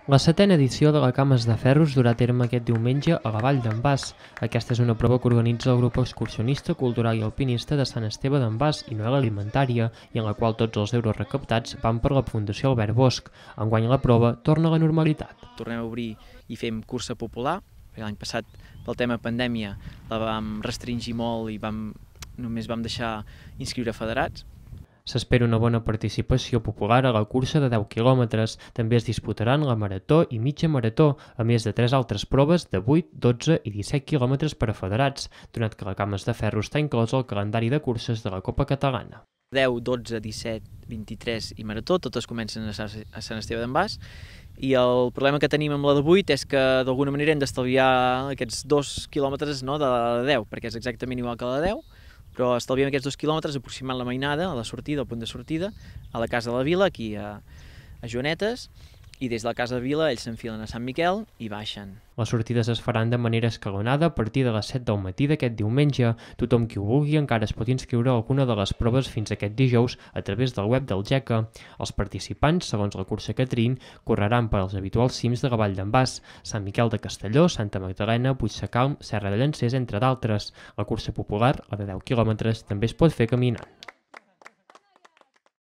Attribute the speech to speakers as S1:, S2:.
S1: La setena edició de la Cames de Ferro es durà a terme aquest diumenge a la Vall d'en Bas. Aquesta és una prova que organitza el grup excursionista, cultural i alpinista de Sant Esteve d'en Bas i Noel Alimentària, i en la qual tots els euros recaptats van per la Fundació Albert Bosch. Enguany la prova torna a la normalitat.
S2: Tornem a obrir i fem cursa popular, perquè l'any passat pel tema pandèmia la vam restringir molt i només vam deixar inscriure federats.
S1: S'espera una bona participació popular a la cursa de 10 quilòmetres. També es disputaran la marató i mitja marató, a més de 3 altres proves de 8, 12 i 17 quilòmetres per a federats, donat que la Cames de Ferro està inclosa al calendari de curses de la Copa Catalana.
S2: 10, 12, 17, 23 i marató, totes comencen a Sant Esteve d'en Bas, i el problema que tenim amb la de 8 és que d'alguna manera hem d'estalviar aquests 2 quilòmetres de la de 10, perquè és exactament igual que la de 10, però estalviem aquests 2 quilòmetres aproximant la mainada, a la sortida, al punt de sortida, a la Casa de la Vila, aquí a Joanetes, i des de la Casa de Vila ells s'enfilen a Sant Miquel i baixen.
S1: Les sortides es faran de manera escalonada a partir de les 7 del matí d'aquest diumenge. Tothom qui ho vulgui encara es pot inscriure a alguna de les proves fins aquest dijous a través del web del GECA. Els participants, segons la cursa que triïn, correran per als habituals cims de la Vall d'en Bas, Sant Miquel de Castelló, Santa Magdalena, Puigsecalm, Serra de Llancers, entre d'altres. La cursa popular, la de 10 quilòmetres, també es pot fer caminant.